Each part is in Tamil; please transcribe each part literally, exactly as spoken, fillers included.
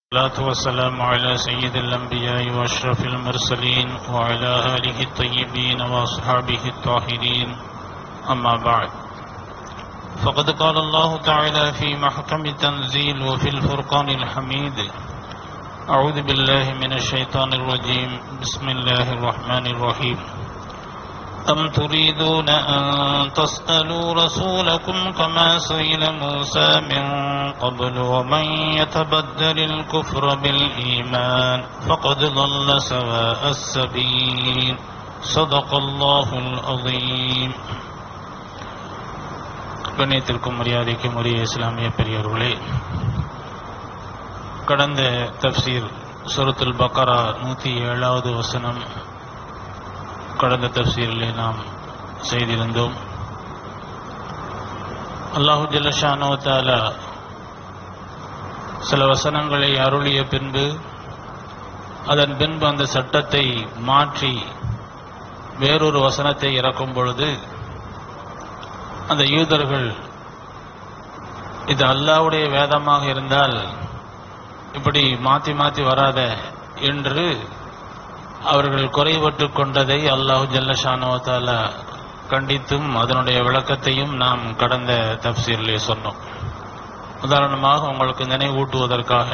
الصلاة والسلام على سيد الأنبياء وأشرف المرسلين وعلى آله الطيبين وأصحابه الطاهرين أما بعد فقد قال الله تعالى في محكم التنزيل وفي الفرقان الحميد أعوذ بالله من الشيطان الرجيم بسم الله الرحمن الرحيم أم تريدون أن تسألوا رسولكم كما سئل موسى من قبل ومن يتبدل الكفر بالإيمان فقد ضل سواء السبيل صدق الله العظيم. கண்ணியத்திற்கும் மரியாதைக்கும் உரிய இஸ்லாமிய பெரியவர்களே, கடந்த தஃப்சீர் சூரத்துல் பக்கரா நூற்றி ஏழாவது வசனம் கடந்த தஃப்சீரிலே நாம் செய்திருந்தோம். அல்லாஹு ஜல்ல ஷானஹு வ தஆலா சில வசனங்களை அருளிய பின்பு அதன் பின்பு அந்த சட்டத்தை மாற்றி வேறொரு வசனத்தை இறக்கும் பொழுது அந்த யூதர்கள் இது அல்லாஹ்வுடைய வேதமாக இருந்தால் இப்படி மாற்றி மாற்றி வராத என்று அவர்கள் குறைபட்டு கொண்டதை அல்லாஹு ஜல்ல ஷானஹு வ தஆலா கண்டித்தும் அதனுடைய விளக்கத்தையும் நாம் கடந்த தஃப்சீரிலே சொன்னோம். உதாரணமாக உங்களுக்கு நினைவூட்டுவதற்காக,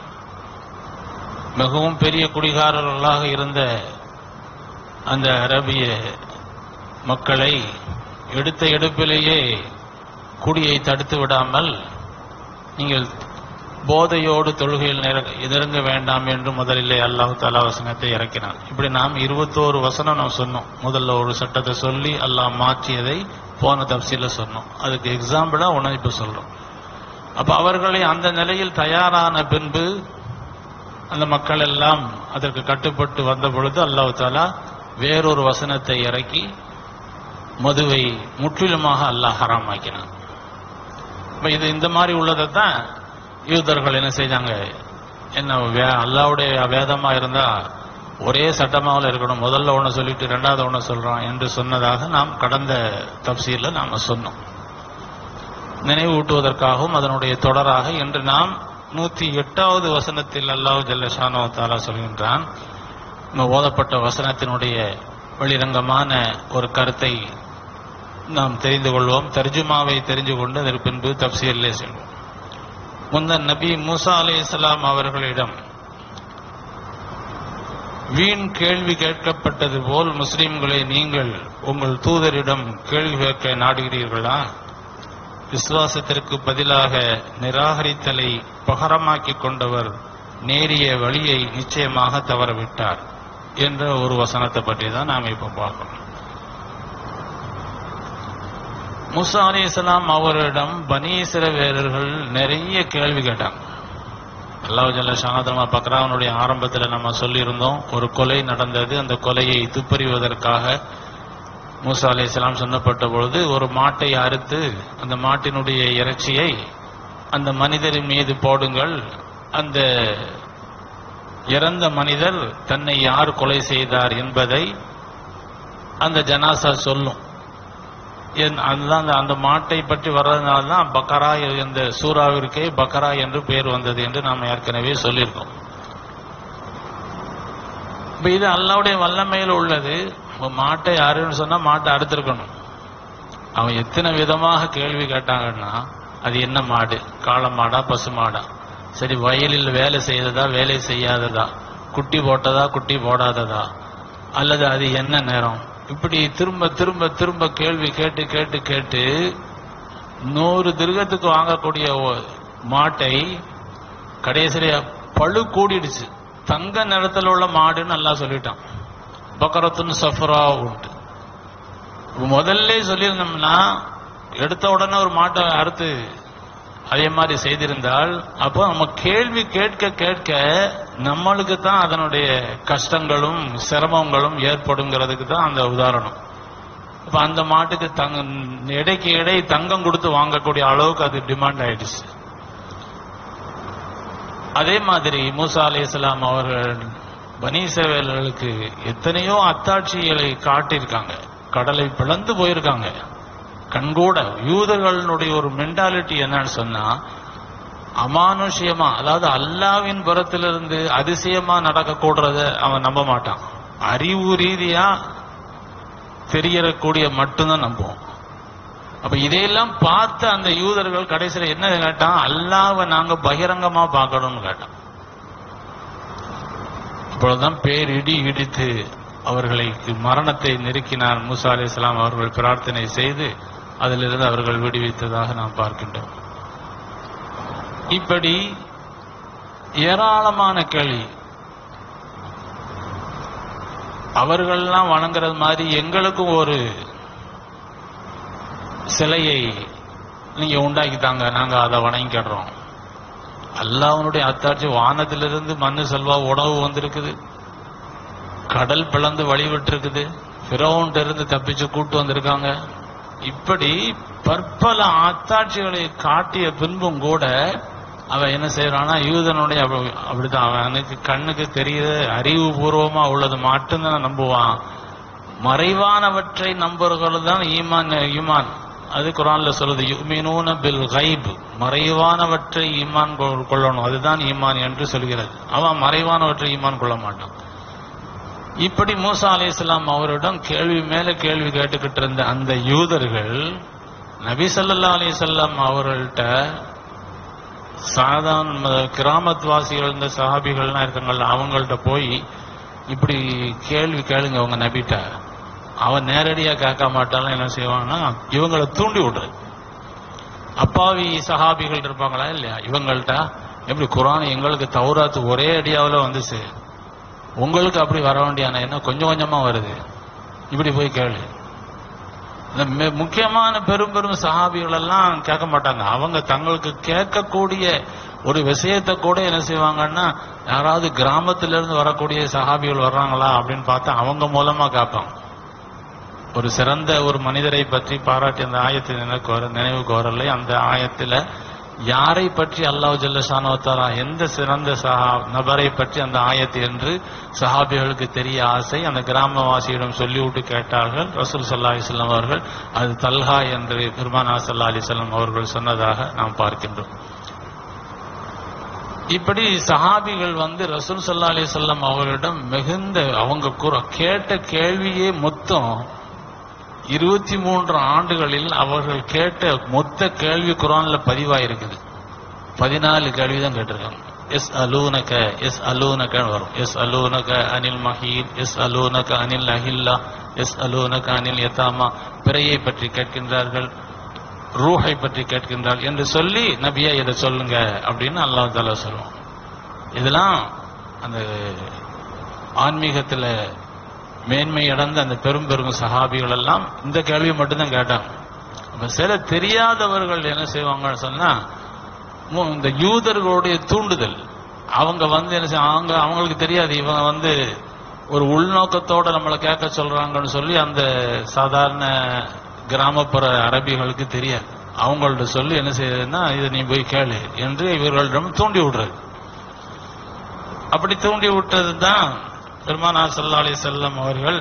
மிகவும் பெரிய குடிகாரர்களாக இருந்த அந்த அரபிய மக்களை எடுத்த எடுப்பிலேயே குடியை தடுத்து விடாமல் நீங்கள் போதையோடு தொழுகையில் நெருங்க வேண்டாம் என்று முதலிலே அல்லாஹ் தஆலா வசனத்தை இறக்கினார். இப்படி நாம் இருபத்தோரு வசனம் நாம் சொன்னோம். முதல்ல ஒரு சட்டத்தை சொல்லி அல்லாஹ் மாற்றியதை போன தஃப்சீர்ல சொன்னோம். அதுக்கு எக்ஸாம்பிளா உணவு இப்ப சொல்றோம். அப்ப அவர்களை அந்த நிலையில் தயாரான பின்பு அந்த மக்கள் எல்லாம் அதற்கு கட்டுப்பட்டு வந்த பொழுது அல்லாஹ் தஆலா வேறொரு வசனத்தை இறக்கி மதுவை முற்றிலுமாக அல்லாஹ் ஹராமாக்கினான். இது இந்த மாதிரி உள்ளதை தான் யூதர்கள் என்ன செஞ்சாங்க, என்ன அல்லாஹ்வுடைய வேதமா இருந்தா ஒரே சட்டமாக இருக்கணும், முதல்ல ஒன்று சொல்லிட்டு ரெண்டாவது ஒன்று சொல்றான் என்று சொன்னதாக நாம் கடந்த தஃப்சீர்ல நாம சொன்னோம். நினைவூட்டுவதற்காகவும் அதனுடைய தொடராக இன்று நாம் நூத்தி எட்டாவது வசனத்தில் அல்லாஹ் ஜல்ல ஷானஹு வ தஆலா சொல்கின்றான். ஓதப்பட்ட வசனத்தினுடைய வெளிரங்கமான ஒரு கருத்தை நாம் தெரிந்து கொள்வோம். தர்ஜுமாவை தெரிந்து கொண்டு அதற்கு பின்பு தஃப்சீரிலே செல்வோம். முந்தன் நபி மூசா அலைஹிஸ்ஸலாம் அவர்களிடம் வீண் கேள்வி கேட்கப்பட்டது போல் முஸ்லிம்களை நீங்கள் உங்கள் தூதரிடம் கேள்வி கேட்க நாடுகிறீர்களா? விசுவாசத்திற்கு பதிலாக நிராகரித்தலை பகரமாக்கி கொண்டவர் நேரிய வழியை நிச்சயமாக தவறவிட்டார் என்ற ஒரு வசனத்தை பற்றி தான் நாம் இப்ப பார்க்கிறோம். மூசா அலைஹிஸ்ஸலாம் அவரிடம் பனி இஸ்ரவேலர்கள் நிறைய கேள்வி கேட்டாங்க. அல்லாஹ் ஜல்ல ஷானஹு பக்ராவுடைய ஆரம்பத்தில் நம்ம சொல்லியிருந்தோம், ஒரு கொலை நடந்தது. அந்த கொலையை துப்பறிவதற்காக மூசா அலைஹிஸ்ஸலாம் சொன்னப்பட்ட பொழுது ஒரு மாட்டை அறுத்து அந்த மாட்டினுடைய இறைச்சியை அந்த மனிதரின் மீது போடுங்கள், அந்த இறந்த மனிதர் தன்னை யார் கொலை செய்தார் என்பதை அந்த ஜனாசா சொல்லும். அதுதான் அந்த மாட்டை பற்றி வர்றதுனால தான் பக்கரா இந்த சூறாவிற்கே பக்கரா என்று பெயர் வந்தது என்று நாம் ஏற்கனவே சொல்லியிருக்கோம். இது அல்லாஹ்வுடைய வல்லமையில் உள்ளது. மாட்டை அறுன்னு சொன்னா மாட்டை அறுத்திருக்கணும். அவன் எத்தனை விதமாக கேள்வி கேட்டாங்கன்னா, அது என்ன மாடு, காளை மாடா பசு மாடா, சரி வயலில் வேலை செய்ததா வேலை செய்யாததா, குட்டி போட்டதா குட்டி போடாததா, அல்லது அது என்ன நேரம், இப்படி திரும்ப திரும்ப திரும்ப கேள்வி கேட்டு கேட்டு கேட்டு நூறு திருகத்துக்கு வாங்கக்கூடிய மாட்டை கடைசியில பழு கூடிடுச்சு. தங்க நிறத்தில் உள்ள மாடுன்னு நல்லா சொல்லிட்டான். பக்கரத்துன்னு சஃபரா உண்டு. முதல்ல சொல்லியிருந்தோம்னா எடுத்த உடனே ஒரு மாட்டை அறுத்து அதே மாதிரி செய்திருந்தால் அப்போ நம்ம கேள்வி கேட்க கேட்க நம்மளுக்கு தான் அதனுடைய கஷ்டங்களும் சிரமங்களும் ஏற்படுங்கிறதுக்கு தான் அந்த உதாரணம். இப்ப அந்த மாட்டுக்கு தங்க எடைக்கு எடை தங்கம் கொடுத்து வாங்கக்கூடிய அளவுக்கு அது டிமாண்ட் ஆயிடுச்சு. அதே மாதிரி மூசா அலைஹிஸ்ஸலாம் அவர்கள் பனி இஸ்ரவேலர்களுக்கு எத்தனையோ அத்தாட்சிகளை காட்டியிருக்காங்க. கடலை பிளந்து போயிருக்காங்க கண்கூட. யூதர்களுடைய ஒரு மென்டாலிட்டி என்னன்னு சொன்னா, அமானுஷ்யமா, அதாவது அல்லாவின் புறத்திலிருந்து அதிசயமா நடக்கக்கூடுறத அவன் நம்ப மாட்டான். அறிவு ரீதியா தெரியக்கூடிய மட்டும்தான் நம்புவோம். அப்ப இதையெல்லாம் பார்த்து அந்த யூதர்கள் கடைசியில் என்ன கேட்டான், அல்லாஹ்வை நாங்க பகிரங்கமா பார்க்கணும்னு கேட்டான். அப்பொழுதுதான் பேரிடி இடித்து அவர்களுக்கு மரணத்தை நெருக்கினார் மூசா அலைஹிஸ்ஸலாம். அவர்கள் பிரார்த்தனை செய்து அதிலிருந்து அவர்கள் விடுவித்ததாக நாம் பார்க்கின்றோம். இப்படி ஏராளமான கேள்வி. அவர்கள்லாம் வணங்குறது மாதிரி எங்களுக்கும் ஒரு சிலையை நீங்க உண்டாக்கித்தாங்க, நாங்க அதை வணங்கிடுறோம். அல்லாஹ்வுடைய அத்தாட்சி, வானத்திலிருந்து மண்ணு செல்வா உணவு வந்திருக்குது, கடல் பிளந்து வழிவிட்டு இருக்குது, ஃபிரௌன்ட்ட இருந்து தப்பிச்சு கூட்டு வந்திருக்காங்க. இப்படி பற்பல அத்தாட்சிகளை காட்டிய பின்பும் கூட அவன் என்ன செய்யறான்னா, யூதனுடைய அப்படித்தான், அவனுக்கு கண்ணுக்கு தெரியுது, அறிவுபூர்வமா உள்ளது மட்டும்தான் நம்புவான். மறைவானவற்றை நம்புறவர்கள் தான் ஈமான். ஈமான் அது குர்ஆன்ல சொல்லுது, யுமினூன பில் கைப், மறைவானவற்றை ஈமான் கொள்ளணும், அதுதான் ஈமான் என்று சொல்கிறது. அவன் மறைவானவற்றை ஈமான் கொள்ள மாட்டான். இப்படி மூசா அலைஹிஸ்ஸலாம் அவரிடம் கேள்வி மேல கேள்வி கேட்டுக்கிட்டு இருந்த அந்த யூதர்கள் நபி ஸல்லல்லாஹு அலைஹி வஸல்லம் அவர்கள்ட்ட, சாதாரண கிராமத்வாசிகள், இந்த சஹாபிகள்லாம் இருக்காங்கல்ல, அவங்கள்ட்ட போய் இப்படி கேள்வி கேளுங்க அவங்க நபிட்ட. அவன் நேரடியா கேட்க மாட்டாலும் என்ன செய்வான்னா, இவங்களை தூண்டி விடுறது. அப்பாவி சஹாபிகள் இருப்பாங்களா இல்லையா, இவங்கள்ட்ட எப்படி குர்ஆன் எங்களுக்கு தௌராத் ஒரே அடியாவில் வந்துச்சு, உங்களுக்கு அப்படி வர வேண்டியான என்ன கொஞ்சம் கொஞ்சமா வருது, இப்படி போய் கேளு. இந்த முக்கியமான பெரும் பெரும் சஹாபிகள் எல்லாம் கேட்க மாட்டாங்க. அவங்க தங்களுக்கு கேட்கக்கூடிய ஒரு விஷயத்தை கூட என்ன செய்வாங்கன்னா, யாராவது கிராமத்திலிருந்து வரக்கூடிய சஹாபிகள் வர்றாங்களா அப்படின்னு பார்த்தா அவங்க மூலமா கேட்பாங்க. ஒரு சிறந்த ஒரு மனிதரை பற்றி பாராட்டி அந்த ஆயத்தை நினைவுக்கு வர நினைவுக்கு வரலை. அந்த ஆயத்துல யாரை பற்றி அல்லாஹ் ஜல்ல ஷானஹு வ தஆலா, எந்த சிறந்த சஹா நபரை பற்றி அந்த ஆயத்து என்று சஹாபிகளுக்கு தெரிய ஆசை. அந்த கிராமவாசியிடம் சொல்லிவிட்டு கேட்டார்கள். ரசூல் ஸல்லல்லாஹு அலைஹி வஸல்லம் அவர்கள் அது தல்ஹா என்று பெருமானார் ஸல்லல்லாஹு அலைஹி வஸல்லம் அவர்கள் சொன்னதாக நாம் பார்க்கின்றோம். இப்படி சஹாபிகள் வந்து ரசூல் ஸல்லல்லாஹு அலைஹி வஸல்லம் அவர்களிடம் மிகுந்த, அவங்க கேட்ட கேள்வியே மொத்தம் இருபத்தி மூன்று ஆண்டுகளில் அவர்கள் கேட்ட மொத்த கேள்வி குர்ஆன்ல பதிவாயிருக்குது. பதினாலு கேள்விதான் கேட்டிருக்காங்க. எஸ் அலூனக எஸ் அலூனக வரும். எஸ் அலூனக அனில் மஹீத், எஸ் அலூனக அனில் அஹில்லா, எஸ் அலூனக அனில் யதாமா, பிறையை பற்றி கேட்கின்றார்கள், ரூஹை பற்றி கேட்கின்றார்கள் என்று சொல்லி, நபியா இதை சொல்லுங்க அப்படின்னு அல்லாஹ் தஆலா சொல்லுவோம். இதெல்லாம் அந்த ஆன்மீகத்துல மேன்மை அடைந்த அந்த பெரும் பெரும் சஹாபிகள் எல்லாம் இந்த கேள்வியை மட்டும்தான் கேட்டாங்க. சில தெரியாதவர்கள் என்ன செய்வாங்கன்னு சொன்னா, இந்த யூதர்களுடைய தூண்டுதல், அவங்க வந்து என்ன செய்ய, அவங்க அவங்களுக்கு தெரியாது இவங்க வந்து ஒரு உள்நோக்கத்தோட நம்மளை கேட்க சொல்றாங்கன்னு சொல்லி அந்த சாதாரண கிராமப்புற அரபிகளுக்கு தெரியாது. அவங்கள்ட்ட சொல்லி என்ன செய்யறதுன்னா, இதை நீ போய் கேளு என்று இவர்களிடம் தூண்டி விடுறது. அப்படி தூண்டி விட்டது தான் பெருமானார் ஸல்லல்லாஹு அலைஹி வஸல்லம் அவர்கள்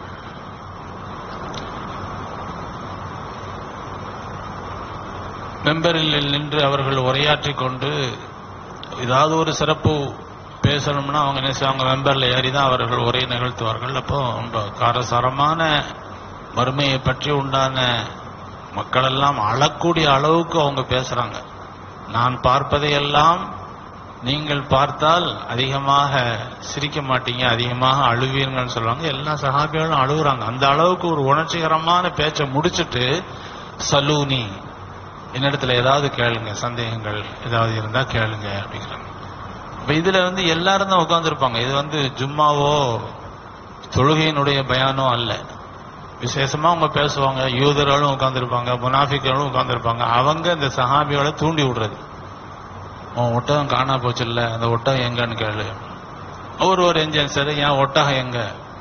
மெம்பரில் நின்று அவர்கள் உரையாற்றி கொண்டு ஏதாவது ஒரு சிறப்பு பேசணும்னா அவங்க என்ன செய்வாங்க, மெம்பர்ல ஏறி தான் அவர்கள் உரை நிகழ்த்துவார்கள். அப்போ ரொம்ப காரசாரமான மறுமையை பற்றி உண்டான மக்கள் எல்லாம் அழக்கூடிய அளவுக்கு அவங்க பேசுறாங்க. நான் பார்ப்பதையெல்லாம் நீங்கள் பார்த்தால் அதிகமாக சிரிக்க மாட்டீங்க, அதிகமாக அழுவீங்கன்னு சொல்லுவாங்க. எல்லா சஹாபிகளும் அழுகுறாங்க. அந்த அளவுக்கு ஒரு உணர்ச்சிகரமான பேச்சை முடிச்சுட்டு, சலூனி, என்னிடத்துல ஏதாவது கேளுங்க, சந்தேகங்கள் ஏதாவது இருந்தா கேளுங்க அப்படிங்கிறாங்க. இப்ப இதுல வந்து எல்லாரும் தான் உட்கார்ந்துருப்பாங்க. இது வந்து ஜும்மாவோ தொழுகையினுடைய பயானோ அல்ல. விசேஷமா அவங்க பேசுவாங்க. யூதர்களும் உட்கார்ந்துருப்பாங்க, முனாஃபிக்களும் உட்கார்ந்துருப்பாங்க. அவங்க இந்த சஹாபிகளை தூண்டி விடுறது. உன் ஒட்டகம் காணா போச்சு இல்ல, அந்த ஒட்டகம் எங்கன்னு கேளு. அவர் ஒரு என்ஜின், சரி ஏன் ஒட்டகம் எங்க?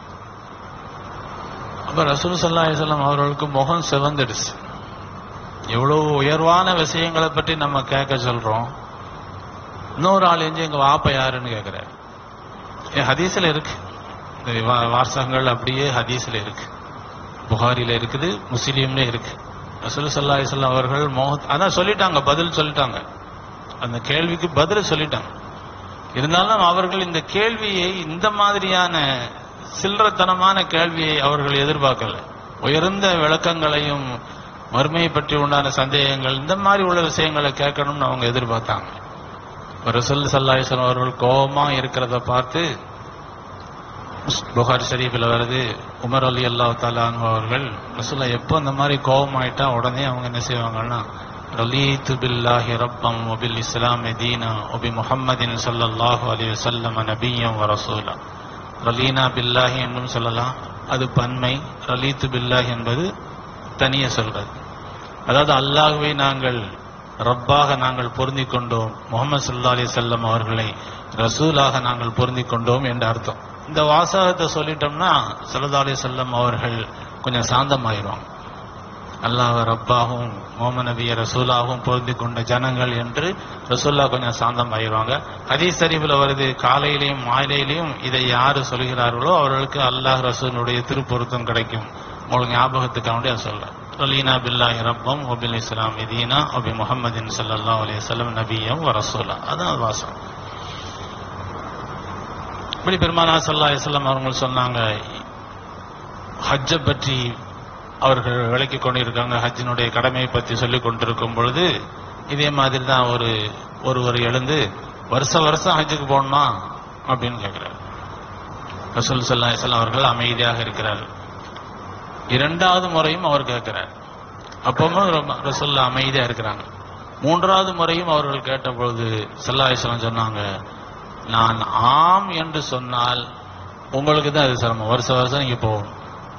அப்ப ரசூல் ஸல்லல்லாஹு அலைஹி வஸல்லம் அவர்களுக்கு முகம் சிவந்துடுச்சு. எவ்வளவு உயர்வான விஷயங்களை பற்றி நம்ம கேட்க சொல்றோம். இன்னொரு ஆள் எஞ்சி எங்க வாப்ப யாருன்னு கேட்கிறாரு. ஹதீஸ்ல இருக்கு, இந்த வாசகங்கள் அப்படியே ஹதீஸ்ல இருக்கு, புகாரில இருக்குது, முஸ்லீம்ல இருக்கு. ரசூல் ஸல்லல்லாஹு அலைஹி வஸல்லம் அவர்கள் மோக அதான் சொல்லிட்டாங்க, பதில் சொல்லிட்டாங்க. அந்த கேள்விக்கு பதில் சொல்லிட்டாங்க. இருந்தாலும் அவர்கள் இந்த கேள்வியை, இந்த மாதிரியான சில்லறத்தனமான கேள்வியை அவர்கள் எதிர்பார்க்கல. உயர்ந்த விளக்கங்களையும் மறுமையை பற்றி உண்டான சந்தேகங்கள், இந்த மாதிரி உள்ள விஷயங்களை கேட்கணும்னு அவங்க எதிர்பார்த்தாங்க. ரசூல் ஸல்லல்லாஹு அலைஹி வஸல்லம் அவர்கள் கோபமா இருக்கிறத பார்த்து, புகாரி ஷரீஃபில் வருது, உமர் ரலியல்லாஹு தஆலா அன்ஹு அவர்கள் ரசூலா எப்போ இந்த மாதிரி கோபமாயிட்டா உடனே அவங்க என்ன செய்வாங்கன்னா, ரலீது பில்லாஹி ரப்பம் வபில் இஸ்லாமி தீனா வபி முஹம்மதின் ஸல்லல்லாஹு அலைஹி வஸல்லம் நபிய்யன் வ ரசூலா. ரலீனா பில்லாஹி என்றும் சொல்லலாம், அது பன்மை. ரலீது பில்லாஹி என்பது தனியே சொல்றது. அதாவது அல்லாஹ்வை நாங்கள் ரப்பாக நாங்கள் பொருந்தி கொண்டோம், முஹம்மது ஸல்லல்லாஹு அலைஹி வஸல்லம் அவர்களை ரசூலாக நாங்கள் பொருந்தி கொண்டோம் என்ற அர்த்தம். இந்த வாசகத்தை சொல்லிட்டோம்னா ஸல்லல்லாஹு அலைஹி வஸல்லம் அவர்கள் கொஞ்சம் சாந்தமாயிருவாங்க. அல்லாஹ் ரப்பாகவும் முஹம்மது நபியை ரசூலாகவும் பொருந்தி கொண்ட ஜனங்கள் என்று ரசூல்லா கொஞ்சம் சாந்தமாயிருவாங்க. ஹதீஸ் ஷரீஃபில் வருது, காலையிலையும் மாலையிலையும் இதை யாரு சொல்கிறார்களோ அவர்களுக்கு அல்லாஹ் ரசூலுடைய திருப்பொருத்தம் கிடைக்கும். உங்களுக்கு ஞாபகத்துக்காக வேண்டிய சொல்றேன். ரலீனா பில்லாஹி ரப்பம் வபில் இஸ்லாமி தீனா வபி முஹம்மதின் ஸல்லல்லாஹு அலைஹி வஸல்லம் நபிய்யன் வ ரசூலா. அதான் வாசம். இப்படி பெருமானார் ஸல்லல்லாஹு அலைஹி வஸல்லம் அவங்க சொன்னாங்க. ஹஜ்ஜை பற்றி அவர்கள் விளக்கி கொண்டிருக்காங்க. ஹஜ்ஜினுடைய கடமையை பற்றி சொல்லிக் கொண்டிருக்கும் பொழுது இதே மாதிரி தான் ஒரு ஒருவர் எழுந்து, வருஷ வருஷம் ஹஜ்ஜுக்கு போகணுமா அப்படின்னு கேட்கிறார். ரசூல் ஸல்லல்லாஹு அலைஹி வஸல்லம் அவர்கள் அமைதியாக இருக்கிறார். இரண்டாவது முறையும் அவர் கேட்கிறார். அப்பவும் ரசூலுல்லாஹ் அமைதியா இருக்கிறாங்க. மூன்றாவது முறையும் அவர்கள் கேட்ட பொழுது ஸல்லல்லாஹு அலைஹி வஸல்லம் சொன்னாங்க, நான் ஆம் என்று சொன்னால் உங்களுக்கு தான் அது சிரமம், வருஷ வருஷம் நீங்க போகணும்.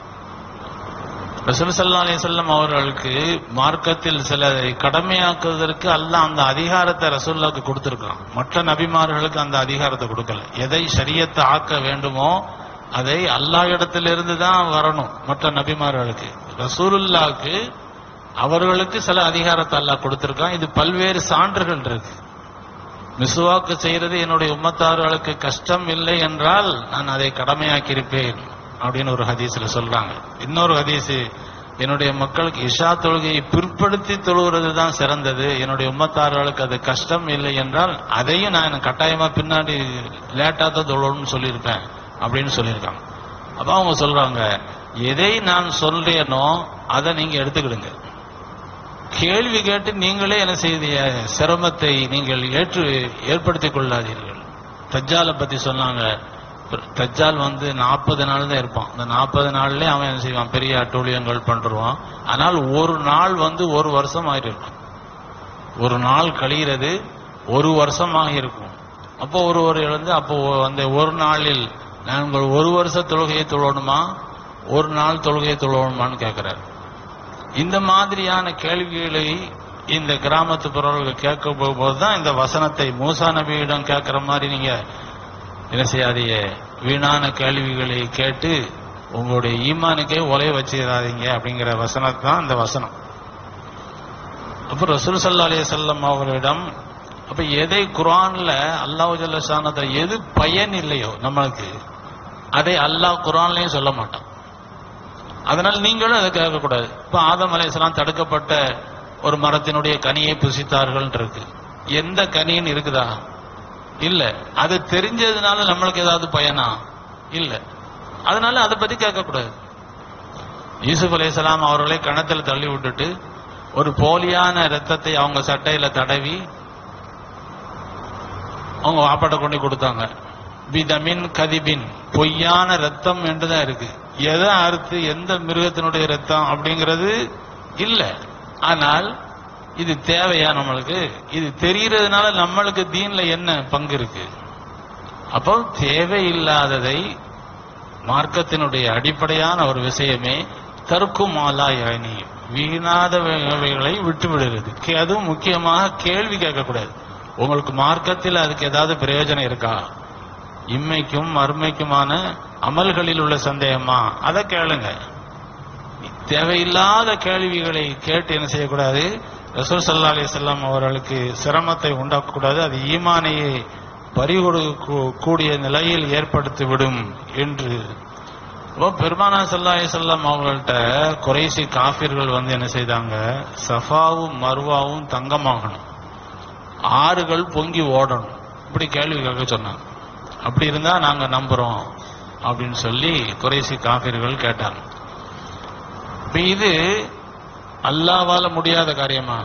ரசூல் ஸல்லல்லாஹு அலைஹி வஸல்லம் அவர்களுக்கு மார்க்கத்தில் சில கடமையாக்குவதற்கு அல்லாஹ் அந்த அதிகாரத்தை ரசூலுல்லாஹ்க்கு கொடுத்திருக்கான். மற்ற நபிமார்களுக்கு அந்த அதிகாரத்தை கொடுக்கல. எதை ஷரியத்தை ஆக்க வேண்டுமோ அதை அல்லாஹ் இடத்திலிருந்து தான் வரணும். மற்ற நபிமார்களுக்கு, ரசூலுல்லாஹ்க்கு அவர்களுக்கு சில அதிகாரத்தை அல்லாஹ் கொடுத்திருக்கான். இது பல்வேறு சான்றுகள் இருக்கு. மிஸ்வாக்கு செய்யறது என்னுடைய உம்மத்தார்களுக்கு கஷ்டம் இல்லை என்றால் நான் அதை கடமையாக்கியிருப்பேன் அப்படின்னு ஒரு ஹதீஸ்ல சொல்றாங்க. இன்னொரு ஹதீஸ், என்னுடைய மக்களுக்கு இஷா தொழுகையை பிற்படுத்தி தொழுகிறது தான் சிறந்தது, என்னுடைய உம்மத்தார்களுக்கு அது கஷ்டம் இல்லை என்றால் அதையும் நான் கட்டாயமா பின்னாடி லேட்டா தான் தொழணும்னு சொல்லியிருப்பேன் அப்படின்னு சொல்லியிருக்காங்க. அப்ப அவங்க சொல்றாங்க, எதை நான் சொல்றேனோ அதை நீங்க எடுத்துக்கிடுங்க, கேள்வி கேட்டு நீங்களே என்ன செய்த சிரமத்தை நீங்கள் ஏற்று ஏற்படுத்திக் கொள்ளாதீர்கள். தஜ்ஜாலை பத்தி சொன்னாங்க. தஜ்ஜால் வந்து நாற்பது நாள் தான் இருப்பான். அந்த நாற்பது நாள்லயே அவன் என்ன செய்வான், பெரிய அட்டூழியங்கள் பண்றான். ஆனால் ஒரு நாள் வந்து ஒரு வருஷம் ஆகிருக்கும். ஒரு நாள் கழிகிறது ஒரு வருஷமாக இருக்கும். அப்போ ஒருவர் எழுந்து, அப்போ அந்த ஒரு நாளில் நாங்கள் ஒரு வருஷ தொழுகையை தொழணுமா, ஒரு நாள் தொழுகையை தொழணுமான்னு கேட்கிறார். இந்த மாதிரியான கேள்விகளை இந்த கிராமத்து பிறர்கள் கேட்க போகும்போதுதான் இந்த வசனத்தை மூசா நபியிடம் கேட்கிற மாதிரி நீங்க என்ன செய்யாதீங்க, வீணான கேள்விகளை கேட்டு உங்களுடைய ஈமானுக்கே உலைய வச்சிடாதீங்க அப்படிங்கிற வசனத்தை தான் இந்த வசனம். அப்ப ரசூல் ஸல்லல்லாஹு அலைஹி வஸல்லம் அவர்களிடம், அப்ப எதை குர்ஆன்ல அல்லாஹ் ஜல்ல ஷானஹு எது பயன் இல்லையோ நம்மளுக்கு, அதை அல்லாஹ் குர்ஆன்லயும் சொல்ல மாட்டான். அதனால நீங்களும் அதை கேட்கக்கூடாது. இப்ப ஆதம் அலைஹிஸ்ஸலாம் தடுக்கப்பட்ட ஒரு மரத்தினுடைய கனியை புசித்தார்கள் இருக்கு. எந்த கனின்னு இருக்குதா? இல்ல. அது தெரிஞ்சதுனால நம்மளுக்கு ஏதாவது பயனா? இல்ல. அதனால அதை பத்தி கேட்கக்கூடாது. யூசுப் அலைஹிஸ்ஸலாம் அவர்களை கிணத்துல தள்ளி விட்டுட்டு ஒரு போலியான ரத்தத்தை அவங்க சட்டையில தடவி அவங்க வாப்பாட்ட கொண்டு கொடுத்தாங்க. பிதமின் கதிபின், பொய்யான ரத்தம் என்றுதான் இருக்கு. எதை அறுத்து எந்த மிருகத்தினுடைய ரத்தம் அப்படிங்கிறது இல்ல. ஆனால் இது தேவையா நம்மளுக்கு? இது தெரிகிறதுனால நம்மளுக்கு தீன்ல என்ன பங்கு இருக்கு? அப்போ தேவையில்லாததை, மார்க்கத்தினுடைய அடிப்படையான ஒரு விஷயமே தர்க்கும் ஆலா யானி, வீணாதவைகளை விட்டு விடுறது. அதுவும் முக்கியமாக கேள்வி கேட்கக்கூடாது. உங்களுக்கு மார்க்கத்தில் அதுக்கு ஏதாவது பிரயோஜனம் இருக்கா? இம்மைக்கும் மறுமைக்குமான அமல்களில் உள்ள சந்தேகமா, அதை கேளுங்க. தேவையில்லாத கேள்விகளை கேட்டு என்ன செய்யக்கூடாது, ரசூல் ஸல்லல்லாஹு அலைஹி வஸல்லம் அவர்களுக்கு சிரமத்தை உண்டாக்கக்கூடாது. அது ஈமானையை பறிகொடுக்கக்கூடிய நிலையில் ஏற்படுத்திவிடும் என்று பெருமானார் ஸல்லல்லாஹு அலைஹி வஸல்லம் அவங்கள்ட்ட குறைசி காஃபிர்கள் வந்து என்ன செய்தாங்க, சஃபாவும் மர்வாவும் தங்கமாகணும், ஆறுகள் பொங்கி ஓடணும், இப்படி கேள்வி கேட்க சொன்னாங்க. அப்படி இருந்தா நாங்க நம்புறோம் அப்படின்னு சொல்லி குறைசி காஃபிர்கள் கேட்டாங்க. இது அல்லாஹ்வால முடியாத காரியமா?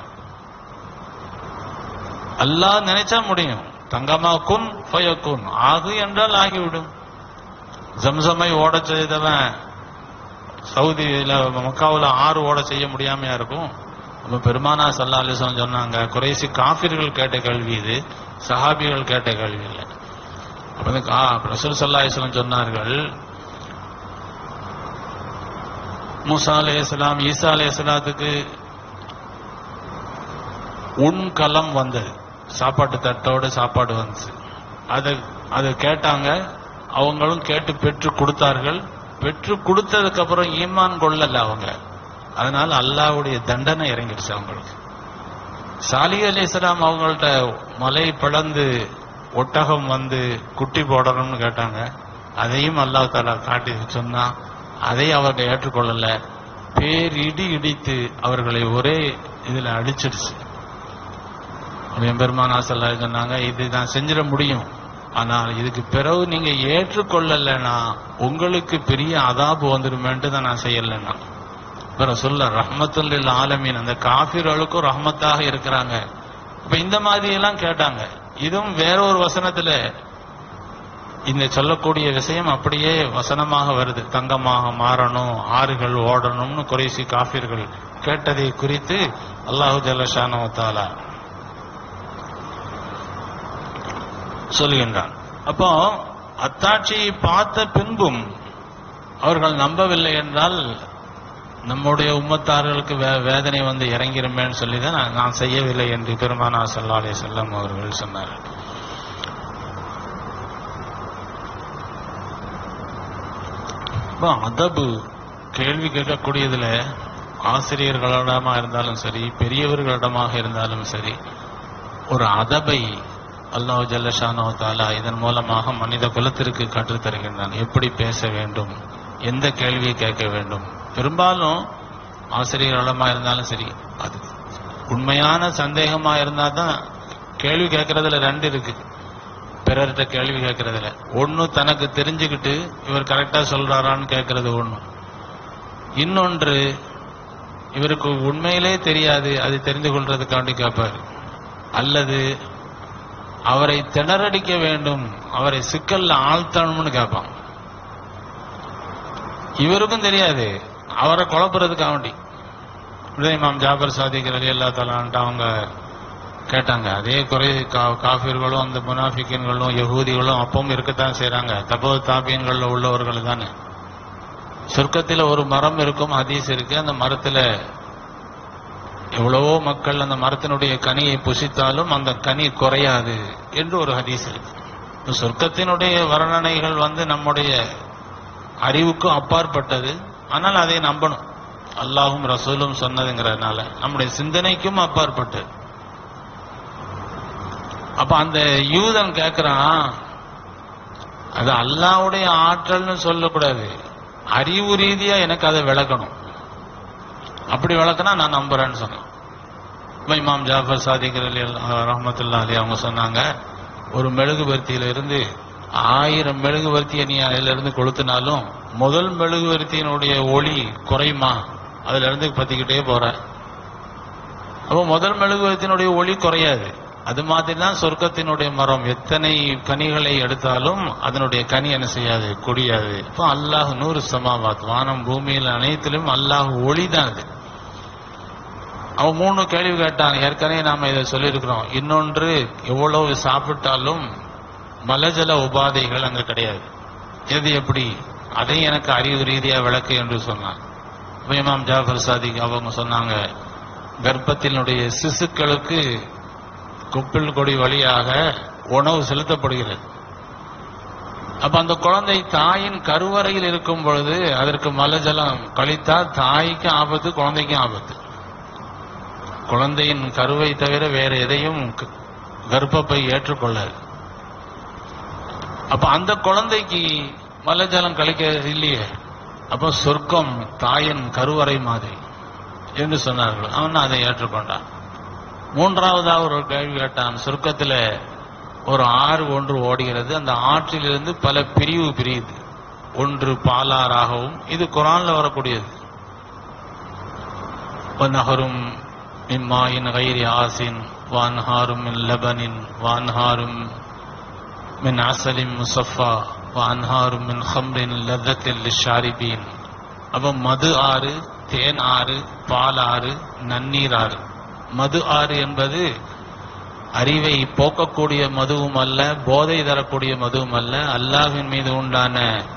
அல்லாஹ் நினைச்சா முடியும். தங்கமா குன் ஃபயகுன், ஆகு என்றால் ஆகிவிடும். ஜம்சமை ஓட செய்தவன் சவுதியில மக்காவுல ஆறு ஓட செய்ய முடியாமையா இருக்கும்? அப்ப பெருமானா ஸல்லல்லாஹு அலைஹி வஸல்லம் சொன்னாங்க, குறைசி காஃபிர்கள் கேட்ட கேள்வி இது, சஹாபிகள் கேட்ட கேள்வி இல்லை. அப்ப ரசூல் ஸல்லல்லாஹு அலைஹி வஸல்லம் சொன்னார்கள், மூசா அலைஹிஸ்ஸலாம் ஈசா அலைஹிஸ்ஸலாத்துக்கு உன் களம் வந்தது, சாப்பாட்டு தட்டோட சாப்பாடு வந்துச்சு. அதை அதை கேட்டாங்க, அவங்களும் கேட்டு பெற்று கொடுத்தார்கள். பெற்று கொடுத்ததுக்கு அப்புறம் ஈமான் கொள்ளல அவங்க, அதனால அல்லாஹ்வுடைய தண்டனை இறங்கிடுச்சு அவங்களுக்கு. சாலிஹ் அலைஹிஸ்ஸலாம் அவங்கள்ட்ட மலை பிளந்து ஒட்டகம் வந்து குட்டி போடணும்னு கேட்டாங்க, அதையும் அல்லாஹ் தஆலா காட்டி சொன்னா அதை அவர்கள் ஏற்றுக்கொள்ளல. பேரிடி இடித்து அவர்களை ஒரே இதுல அடிச்சிடுச்சு. பெருமானா ஸல்லல்லாஹு அலைஹி சொன்னாங்க, இது நான் செஞ்சிட முடியும், ஆனால் இதுக்கு பிறகு நீங்க ஏற்றுக்கொள்ளலைன்னா உங்களுக்கு பெரிய அதாபு வந்துருமேன்ட்டு தான் நான் செய்யலைன்னா. சொல்ல ரஹ்மத்துல் லில் ஆலமீன், அந்த காஃபிர்களுக்கும் ரஹ்மத்தாக இருக்கிறாங்க. இப்ப இந்த மாதிரி எல்லாம் கேட்டாங்க. இதுவும் வேற ஒரு வசனத்துல இந்த சொல்லக்கூடிய விஷயம் அப்படியே வசனமாக வருது. தங்கமாக மாறணும், ஆறுகள் ஓடணும்னு குறைசி காஃபிர்கள் கேட்டதை குறித்து அல்லாஹு ஜல்ல ஷானஹு வ தஆலா சொல்கின்றான். அப்போ அத்தாட்சியை பார்த்த பின்பும் அவர்கள் நம்பவில்லை என்றால் நம்முடைய உம்மத்தார்களுக்கு வேதனை வந்து இறங்கிருமேன்னு சொல்லிதான் நான் செய்யவில்லை என்று பெருமானா ஸல்லல்லாஹு அலைஹி வஸல்லம் அவர்கள் சொன்னார்கள். அதபு கேள்வி கேட்கக்கூடியதுல ஆசிரியர்களிடமா இருந்தாலும் சரி, பெரியவர்களிடமாக இருந்தாலும் சரி, ஒரு அதபை அல்லாஹ் ஜல்ல ஷானஹு தஆலா இதன் மூலமாக மனித குலத்திற்கு கற்றுத் தருகின்றான். எப்படி பேச வேண்டும், எந்த கேள்வியை கேட்க வேண்டும். பெரும்பாலும் ஆசிரியர்களிடமா இருந்தாலும் சரி, அது உண்மையான சந்தேகமா இருந்தா தான் கேள்வி கேட்கறதுல ரெண்டு இருக்கு. பிறர்கிட்ட கேள்வி கேட்கறதுல ஒன்னு தனக்கு தெரிஞ்சுக்கிட்டு இவர் கரெக்டா சொல்றாரான்னு கேட்கறது ஒண்ணு, இன்னொன்று இவருக்கு உண்மையிலே தெரியாது அது தெரிந்து கொள்றதுக்காண்டி கேட்பாரு, அல்லது அவரை திணறடிக்க வேண்டும், அவரை சிக்கல்ல ஆழ்த்தணும்னு கேட்பான். இவருக்கும் தெரியாது, அவரை குழப்புறதுக்காண்டி. இமாம் ஜாபர் சாதிக் ரலியல்லாஹு தஆலா அவங்க கேட்டாங்க. அதே குறை காஃபிர்களும் அந்த முனாஃபிகீன்களும் யகூதிகளும் அப்பவும் இருக்கத்தான் செய்யறாங்க. தபோ தாபியன்கள்ல உள்ளவர்கள் தானே. சொர்க்கத்துல ஒரு மரம் இருக்கும், ஹதீஸ் இருக்கு, அந்த மரத்துல எவ்வளவோ மக்கள் அந்த மரத்தினுடைய கனியை புசித்தாலும் அந்த கனி குறையாது என்று ஒரு ஹதீஸ் இருக்கு. சொர்க்கத்தினுடைய வர்ணனைகள் வந்து நம்முடைய அறிவுக்கும் அப்பாற்பட்டது. ஆனால் அதை நம்பணும், அல்லாஹும் ரசூலும் சொன்னதுங்கிறதுனால நம்முடைய சிந்தனைக்கும் அப்பாற்பட்டது. அப்ப அந்த யூதன் கேட்கிறான், அது அல்லாஹ்வுடைய ஆற்றல்னு சொல்லக்கூடாது, அறிவு ரீதியா எனக்கு அதை விளக்கணும். அப்படி விளக்குனா நான் நம்புறேன்னு சொன்னேன். இமாம் ஜாஃபர் சாதிக் ரஹ்மத்துல்லாஹி அலைஹி அவங்க சொன்னாங்க, ஒரு மெழுகுவர்த்தியில இருந்து ஆயிரம் மெழுகுவர்த்தியை நீ அதுல இருந்து கொளுத்தினாலும் முதல் மெழுகுவர்த்தியினுடைய ஒளி குறையுமா? அதுல இருந்து பத்திக்கிட்டே போற. அப்போ முதல் மெழுகுவர்த்தியினுடைய ஒளி குறையாது. அது மாதிரி தான் சொர்க்கத்தினுடைய மரம் எத்தனை கனிகளை எடுத்தாலும் அதனுடைய கனி என்ன செய்யாது, கொடியாது. இப்போ அல்லாஹ் நூறு சமாவாத், வானம் பூமியில் அனைத்திலும் அல்லாஹ் ஒளிதான். அது அவன் மூணு கேள்வி கேட்டான். ஏற்கனவே நாம இதை சொல்லியிருக்கிறோம். இன்னொன்று, எவ்வளவு சாப்பிட்டாலும் மலஜல உபாதைகள் அங்க கிடையாது. எது எப்படி, அதை எனக்கு அறிவு ரீதியா விளக்கு என்று சொன்னான். இமாம் ஜாஃபர் சாதிக் அவங்க சொன்னாங்க, கர்ப்பத்தினுடைய சிசுக்களுக்கு குப்பில் கொடி வழியாக உணவு செலுத்தப்படுகிறது. அப்ப அந்த குழந்தை தாயின் கருவறையில் இருக்கும் பொழுது அதற்கு மலஜலம் கழித்தால் தாய்க்கு ஆபத்து, குழந்தைக்கும் ஆபத்து. குழந்தையின் கருவை தவிர வேற எதையும் கர்ப்பப்பை ஏற்றுக்கொள்ளாது. அப்ப அந்த குழந்தைக்கு மலஜலம் கழிக்க இல்லையே, அப்ப சொர்க்கம் தாயின் கருவறை மாதிரி என்று சொன்னார்கள். அவன் அதை ஏற்றுக்கொண்டான். மூன்றாவதாக ஒரு கேள்வி கேட்டான். சொர்க்கத்துல ஒரு ஆறு ஒன்று ஓடுகிறது, அந்த ஆற்றிலிருந்து பல பிரிவு பிரியுது, ஒன்று பாலாறாகவும், இது குர்ஆன்ல வரக்கூடியது. வநஹரும் மின் மாயின் கைரி ஆசின் வஅன்ஹாரும் மின் லபனின் வஅன்ஹாரும் மின் அஸலின் முஸஃபா வஅன்ஹாரும் மின் ஹம்ரின் லذத்தில் லிஷாரிபீன். அப்ப மது ஆறு, தேன் ஆறு, பால் ஆறு, நன்னீர் ஆறு. மது ஆறு என்பது அறிவை போக்கக்கூடிய மதுவும் அல்ல, போதை தரக்கூடிய மதுவும் அல்ல, அல்லாஹ்வின் மீது உண்டான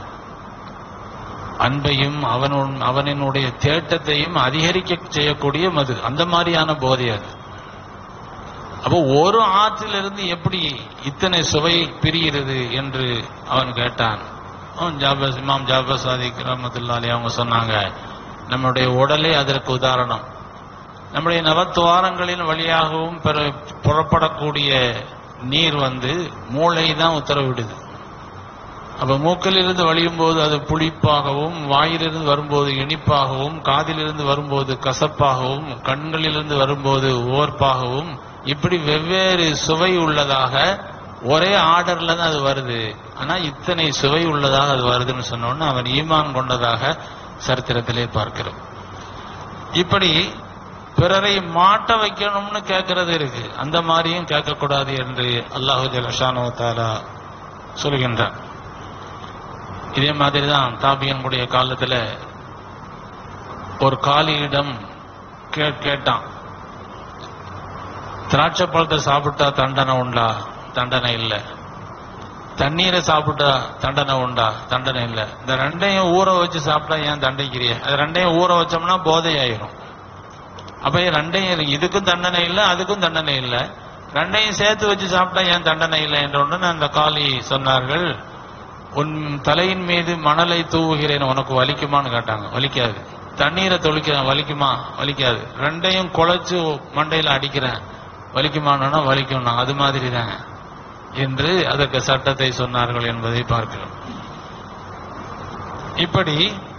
அன்பையும் அவன் அவனினுடைய தேட்டத்தையும் அதிகரிக்க செய்யக்கூடிய மது, அந்த மாதிரியான போதை அது. அப்போ ஒரு ஆற்றிலிருந்து எப்படி இத்தனை சுவை பிரிகிறது என்று அவன் கேட்டான். ஜாபர் இமாம் ஜாபர் சாதிக் ரஹ்மத்துல்லாஹி அலைஹி அவங்க சொன்னாங்க, நம்முடைய உடலே அதற்கு உதாரணம். நம்முடைய நவத்துவாரங்களின் வழியாகவும் புறப்படக்கூடிய நீர் வந்து மூளை தான் உத்தரவிடுது. அப்ப மூக்கிலிருந்து வழியும் போது அது புளிப்பாகவும், வாயிலிருந்து வரும்போது இனிப்பாகவும், காதிலிருந்து வரும்போது கசப்பாகவும், கண்களிலிருந்து வரும்போது ஓர்ப்பாகவும், இப்படி வெவ்வேறு சுவை உள்ளதாக ஒரே ஆர்டர்ல தான் அது வருது. ஆனா இத்தனை சுவை உள்ளதாக அது வருதுன்னு சொன்னோன்னு அவன் ஈமான் கொண்டதாக சரித்திரத்திலே பார்க்கிறோம். இப்படி பிறரை மாட்ட வைக்கணும்னு கேட்கறது இருக்கு, அந்த மாதிரியும் கேட்கக்கூடாது என்று அல்லாஹு ஜல்ல ஷானஹு வ தஆலா சொல்கின்றான். இதே மாதிரிதான் தாபியனுடைய காலத்துல ஒரு காலியிடம் கேட்டான், திராட்சை பழத்தை சாப்பிட்டா தண்டனை உண்டா? தண்டனை இல்லை. தண்ணீரை சாப்பிட்டா தண்டனை உண்டா? தண்டனை இல்லை. இந்த ரெண்டையும் ஊற வச்சு சாப்பிட்டா ஏன் தண்டிக்கிறிய? அது ரெண்டையும் ஊற வச்சோம்னா போதை ஆயிரும். அப்ப ரெண்டையும், இதுக்கும் தண்டனை இல்லை, அதுக்கும் தண்டனை இல்லை, ரெண்டையும் சேர்த்து வச்சு சாப்பிட்டா ஏன் தண்டனை இல்லை என்ற ஒன்று அந்த காலி சொன்னார்கள், உன் தலையின் மீது மணலை தூவுகிறேன், உனக்கு வலிக்குமான்னு கேட்டாங்க. வலிக்காது. தண்ணீரை தொளிக்கிறேன், வலிக்குமா? வலிக்காது. ரெண்டையும் குழைச்சு மண்டையில அடிக்கிறேன், வலிக்குமானா வலிக்கும், அது மாதிரி தான் என்று அதற்கு சட்டத்தை சொன்னார்கள் என்பதை பார்க்கிறோம். இப்படி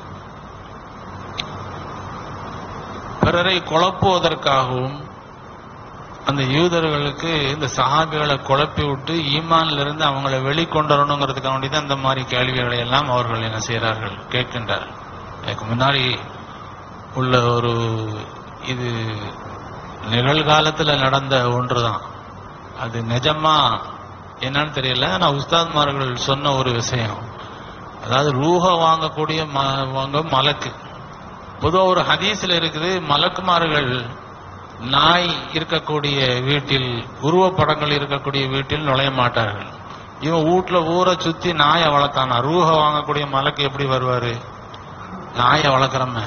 பிறரை குழப்புவதற்காகவும் அந்த யூதர்களுக்கு இந்த சஹாபிகளை குழப்பி விட்டு ஈமான்ல இருந்து அவங்களை வெளிக்கொண்டு வரணுங்கிறதுக்காக வேண்டிதான் அந்த மாதிரி கேள்விகளை எல்லாம் அவர்கள் என்ன செய்கிறார்கள், கேட்கின்றார்கள். இதுக்கு முன்னாடி உள்ள ஒரு இது நிகழ்காலத்துல நடந்த ஒன்றுதான், அது நிஜமா என்னன்னு தெரியல. ஆனா உஸ்தாத்மார்கள் சொன்ன ஒரு விஷயம், அதாவது ரூஹ வாங்கக்கூடிய வாங்க மலக்கு. பொதுவாக ஒரு ஹதீஸ்ல இருக்குது, மலக்குமார்கள் நாய் இருக்கக்கூடிய வீட்டில், உருவப்படங்கள் இருக்கக்கூடிய வீட்டில் நுழைய மாட்டார்கள். இவன் வீட்டுல ஊரை சுத்தி நாயை வளர்த்தானா, ரூஹ வாங்கக்கூடிய மலக்கு எப்படி வருவாரு? நாயை வளர்க்குறம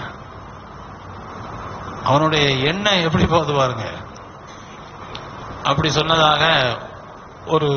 அவனுடைய எண்ணம் எப்படி போகுது பாருங்க. அப்படி சொன்னதாக ஒரு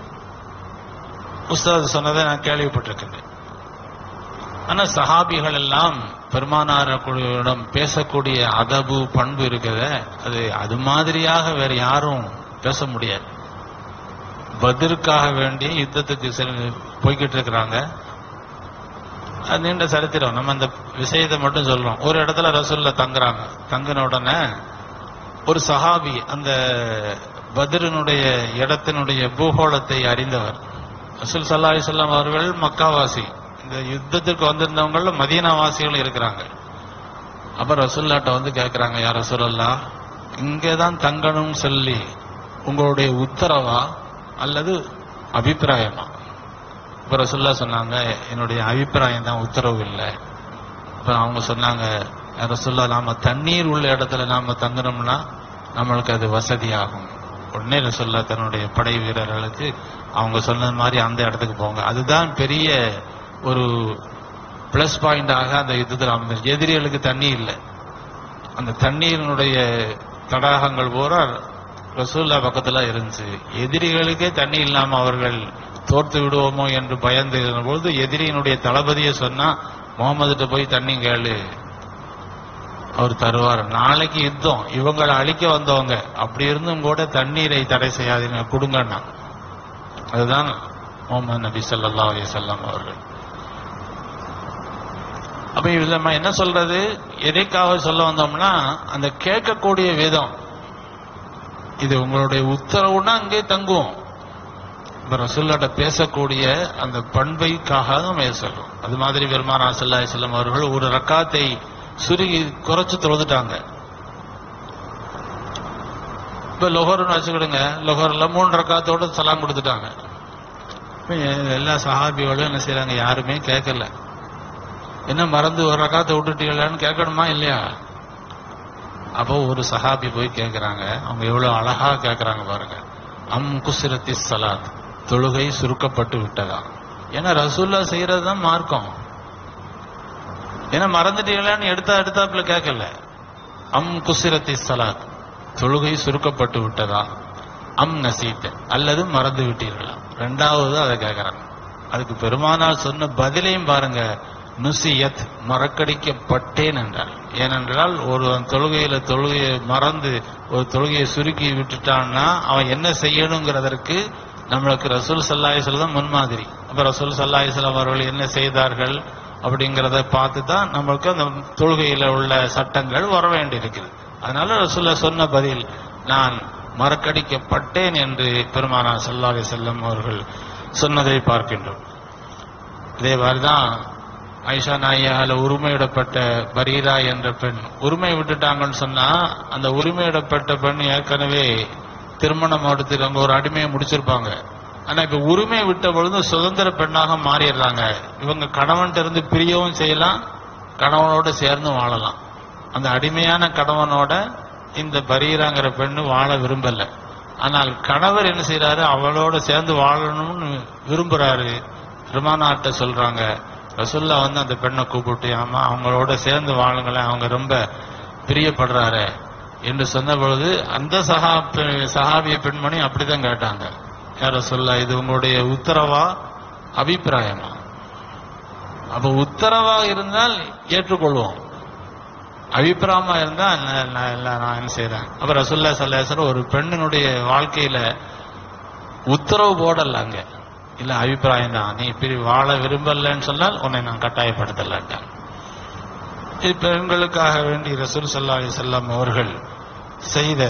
உஸ்தாத் சொன்னதை நான் கேள்விப்பட்டிருக்கேன். ஆனா சஹாபிகள் எல்லாம் பெருமானாரிடம் பேசக்கூடிய அதபு பண்பு இருக்கிறத, அது அது மாதிரியாக வேற யாரும் பேச முடியாது. பத்ருக்காக வேண்டி யுத்தத்துக்கு போய்கிட்டு இருக்கிறாங்க. அது நீண்ட சரித்திரம், நம்ம அந்த விஷயத்தை மட்டும் சொல்றோம். ஒரு இடத்துல ரசூலுல்லாஹ் தங்குறாங்க. தங்கின உடனே ஒரு சஹாபி அந்த பத்ரினுடைய இடத்தினுடைய பூகோளத்தை அறிந்தவர். ரசூல் ஸல்லல்லாஹு அலைஹி வஸல்லம் அவர்கள் மக்காவாசி, இந்த யுத்தத்திற்கு வந்திருந்தவங்கள மதீனாவாசிகள் இருக்கிறாங்க. அப்ப ரசூலுல்லாஹ்ட்ட வந்து கேட்கிறாங்க, யா ரசூலல்லாஹ், இங்கேதான் தங்கணும் சொல்லி உங்களுடைய உத்தரவா அல்லது அபிப்பிராயமா? இப்ப ரசூலுல்லாஹ் சொன்னாங்க, என்னுடைய அபிப்பிராயம் தான், உத்தரவு இல்லை. இப்ப அவங்க சொன்னாங்க, யா ரசூலல்லாஹ், நாம தண்ணீர் உள்ள இடத்துல நாம தங்கணும்னா நம்மளுக்கு அது வசதியாகும். உடனே ரசூலுல்லாஹ் தன்னுடைய படை வீரர்களுக்கு அவங்க சொன்னது மாதிரி அந்த இடத்துக்கு போங்க, அதுதான் பெரிய ஒரு பிளஸ் பாயிண்டாக அந்த யுத்தத்தில் அமைந்தது. எதிரிகளுக்கு தண்ணி இல்லை, அந்த தண்ணீரினுடைய தடாகங்கள் பூரா ரசூலுல்லாஹ் பக்கத்துல இருந்துச்சு. எதிரிகளுக்கே தண்ணி இல்லாம அவர்கள் தோர்த்து விடுவோமோ என்று பயந்து இருந்தபோது எதிரியினுடைய தளபதியை சொன்னா, முகமதுட்ட போய் தண்ணி கேளு, அவர் தருவார். நாளைக்கு யுத்தம், இவங்களை அழிக்க வந்தவங்க, அப்படி இருந்தும் கூட தண்ணீரை தடை செய்யாதீங்க, கொடுங்கன்னா. அதுதான் முஹம்மது நபி ஸல்லல்லாஹு அலைஹி வஸல்லம் அவர்கள். அப்ப இதுல நம்ம என்ன சொல்றது, எதைக்காக சொல்ல வந்தோம்னா, அந்த கேட்கக்கூடிய விதம், இது உங்களுடைய உத்தரவுன்னா அங்கே தங்குவோம். இப்ப ரசூலுல்லாஹ்ட்ட பேசக்கூடிய அந்த பண்பைக்காக நம்ம சொல்றோம். அது மாதிரி பெருமானார் ஸல்லல்லாஹு அலைஹி வஸல்லம் அவர்கள் ஒரு ரக்காத்தை சுருகி குறைச்சு தொழுதுட்டாங்க. இப்ப லொஹர்னு வச்சுக்கிடுங்க, லொஹர்ல மூணு ரக்காத்தோட சலாம் கொடுத்துட்டாங்க. எல்லா சஹாபியோடும் என்ன செய்யறாங்க, யாருமே கேட்கல. என்ன மறந்து ஒரு ரக்காத்தை விட்டுட்டீங்களான்னு கேட்கணுமா இல்லையா? அப்போ ஒரு சஹாபி போய் கேட்கிறாங்க. அவங்க எவ்வளவு அழகா கேட்கறாங்க பாருங்க. அம் குஸ்ரத்தி ஸலாத், தொழுகை சுருக்கப்பட்டு விட்டதா? ஏன்னா ரசூலுல்லாஹ் செய்யறதுதான் மார்க்கம். ஏன்னா மறந்துட்டீங்களான்னு எடுத்தா எடுத்தாப்புல கேட்கல. அம் குஸ்ரத்தி ஸலாத், தொழுகை சுருக்கப்பட்டு விட்டதா? அம் நசீத், அல்லது மறந்து விட்டீர்களா? ரெண்டாவது அதை கேட்கறாங்க. அதுக்கு பெருமானார் சொன்ன பதிலையும் பாருங்க. நுசியத், மறக்கடிக்கப்பட்டேன் என்றார். ஏனென்றால் ஒரு தொழுகையில தொழுகையை மறந்து ஒரு தொழுகையை சுருக்கி விட்டுட்டான்னா அவன் என்ன செய்யணுங்கிறதற்கு நம்மளுக்கு ரசூல் ஸல்லல்லாஹு அலைஹி வஸல்லம் முன்மாதிரி. அப்ப ரசூல் ஸல்லல்லாஹு அலைஹி வஸல்லம் அவர்கள் என்ன செய்தார்கள் அப்படிங்கிறத பார்த்து தான் நம்மளுக்கு அந்த தொழுகையில உள்ள சட்டங்கள் வர வேண்டி இருக்குது. அதனால ரசூலுல்லாஹ் சொன்ன பதில் நான் மறக்கடிக்கப்பட்டேன் என்று பெருமானார் ஸல்லல்லாஹு அலைஹி வஸல்லம் அவர்கள் சொன்னதை பார்க்கின்றோம். இதே மாதிரிதான் ஆயிஷா நாயகால உரிமையிடப்பட்ட பரீரா என்ற பெண் உரிமை விட்டுட்டாங்கன்னு சொன்னா, அந்த உரிமையிடப்பட்ட பெண் ஏற்கனவே திருமணம் எடுத்து அங்க ஒரு அடிமையை முடிச்சிருப்பாங்க. ஆனா இப்ப உரிமை விட்ட பொழுது சுதந்திர பெண்ணாக மாறிடுறாங்க. இவங்க கணவன் இருந்து பிரியவும் செய்யலாம், கணவனோட சேர்ந்து வாழலாம். அந்த அடிமையான கணவனோட இந்த பரீராங்கிற பெண்ணு வாழ விரும்பல. ஆனால் கணவர் என்ன செய்யறாரு, அவளோட சேர்ந்து வாழணும்னு விரும்புறாரு. பெருமானார்ட்ட சொல்றாங்க. ரசூல்லா வந்து அந்த பெண்ணை கூப்பிட்டு, ஆமா அவங்களோட சேர்ந்து வாழுங்களேன், அவங்க ரொம்ப பிரியப்படுறாரு என்று சொன்ன பொழுது அந்த சஹா சஹாபிய பெண்மணி அப்படிதான் கேட்டாங்க. யார் ரசூல்லா, இது உங்களுடைய உத்தரவா அபிப்பிராயமா? அப்ப உத்தரவா இருந்தால் ஏற்றுக்கொள்வோம், அபிப்பிராயமா இருந்தா நான் என்ன செய்யறேன். அப்ப ரசூலுல்லாஹி ஸல்லல்லாஹு அலைஹி வஸல்லம் ஒரு பெண்ணினுடைய வாழ்க்கையில உத்தரவு போடல, அங்க இல்ல அபிப்பிராயம் தான், நீ இப்படி வாழ விரும்பலன்னு சொன்னால் உன்னை நான் கட்டாயப்படுத்தலான்ட்டான். இது பெண்களுக்காக வேண்டி ரசூல் ஸல்லல்லாஹு அலைஹி வஸல்லம் அவர்கள் செய்த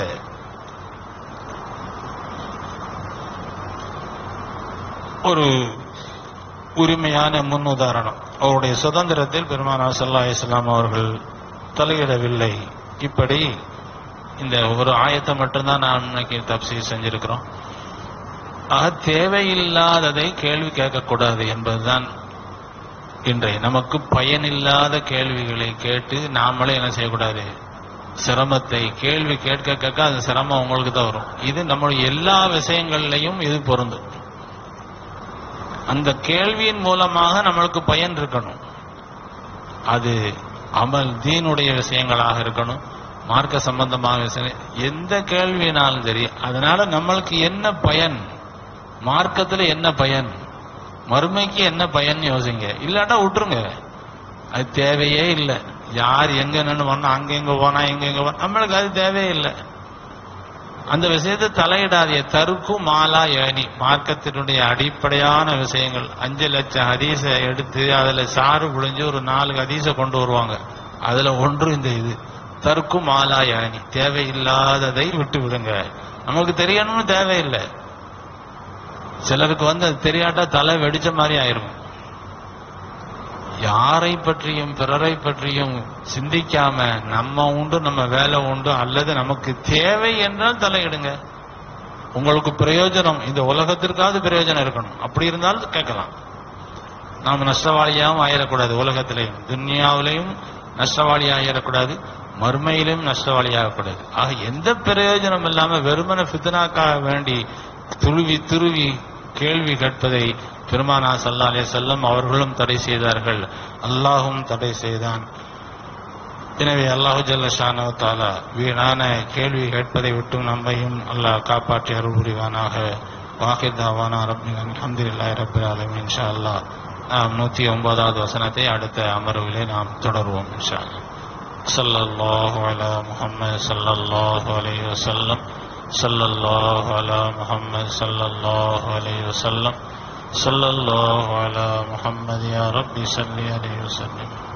ஒரு உரிமையான முன் உதாரணம். அவருடைய சுதந்திரத்தில் பெருமானார் ஸல்லல்லாஹு அலைஹி வஸல்லம் அவர்கள் தலையிடவில்லை. இப்படி இந்த ஒரு ஆயத்தை மட்டும்தான் நான் இன்னைக்கு தப்சீர் செஞ்சிருக்கிறோம். ஆக தேவையில்லாததை கேள்வி கேட்கக்கூடாது என்பதுதான் இன்றைய நமக்கு பயனில்லாத கேள்விகளை கேட்டு நாமளே என்ன செய்யக்கூடாது, சிரமத்தை கேள்வி கேட்க கேட்க அந்த சிரமம் உங்களுக்கு தான் வரும். இது நம்முடைய எல்லா விஷயங்கள்லையும் இது பொருந்தும். அந்த கேள்வியின் மூலமாக நம்மளுக்கு பயன் இருக்கணும். அது அமல் தீனுடைய விஷயங்களாக இருக்கணும், மார்க்க சம்பந்தமாக விஷயம், எந்த கேள்வினாலும் சரி. அதனால நம்மளுக்கு என்ன பயன், மார்க்கத்துல என்ன பயன், மறுமைக்கு என்ன பயன் யோசிங்க. இல்லாட்டா விட்டுருங்க, அது தேவையே இல்லை. யார் எங்க நின்று போனா அங்க எங்க போனா எங்க எங்க போனா நம்மளுக்கு அது தேவையே இல்லை. அந்த விஷயத்தை தலையிடாதே. தருக்கும் மாலா ஏனி, மார்க்கத்தினுடைய அடிப்படையான விஷயங்கள். அஞ்சு லட்சம் ஹதீஸ எடுத்து அதுல சாறு புழிஞ்சு ஒரு நாலு ஹதீஸ கொண்டு வருவாங்க. அதுல ஒன்று இந்த இது தருக்கும் மாலா யானி, தேவையில்லாததை விட்டு விடுங்க. நமக்கு தெரியணும்னு தேவையில்லை. சிலருக்கு வந்து அது தெரியாட்டா தலை வெடிச்ச மாதிரி ஆயிரும். யாரை பற்றியும் பிறரை பற்றியும் சிந்திக்காம நம்ம உண்டு நம்ம வேலை உண்டு, அல்லது நமக்கு தேவை என்றால் தலையிடுங்க. உங்களுக்கு பிரயோஜனம், இந்த உலகத்திற்காவது பிரயோஜனம் இருக்கணும். அப்படி இருந்தாலும் கேட்கலாம். நாம் நஷ்டவாளியாகவும் ஆயிடக்கூடாது. உலகத்திலையும் துன்யாவிலையும் நஷ்டவாளி ஆயிடக்கூடாது, மறுமையிலும் நஷ்டவாளி ஆகக்கூடாது. ஆக எந்த பிரயோஜனம் இல்லாம வெறுமன ஃபித்னாக்காக வேண்டி துருவி துருவி கேள்வி கேட்பதை பெருமானார் ஸல்லல்லாஹு அலைஹி வஸல்லம் அவர்களும் தடை செய்தார்கள், அல்லாஹும் தடை செய்தான். எனவே அல்லாஹு ஜல்ல ஷானஹு வ தஆலா வீணான கேள்வி கேட்பதை விட்டு நம்மையும் அல்லாஹ் காப்பாற்றி அருள் புரிவானாக. வாஹிர் தாவானா ரப்பில் அல்ஹம்துலில்லாஹி ரப்பில் ஆலமீன். இன்ஷா அல்லாஹ் நாம் நூத்தி ஒன்பதாவது வசனத்தை அடுத்த அமர்விலே நாம் தொடருவோம் இன்ஷா அல்லாஹ். ஸல்லல்லாஹு அலா முஹம்மது ஸல்லல்லாஹு அலைஹி வஸல்லம். ஸல்லல்லாஹு அலா முஹம்மது ஸல்லல்லாஹு அலைஹி வஸல்லம். ஸல்லல்லாஹு அலா முஹம்மது யா ரப்பி ஸல்லி அலைஹி வஸல்லம்.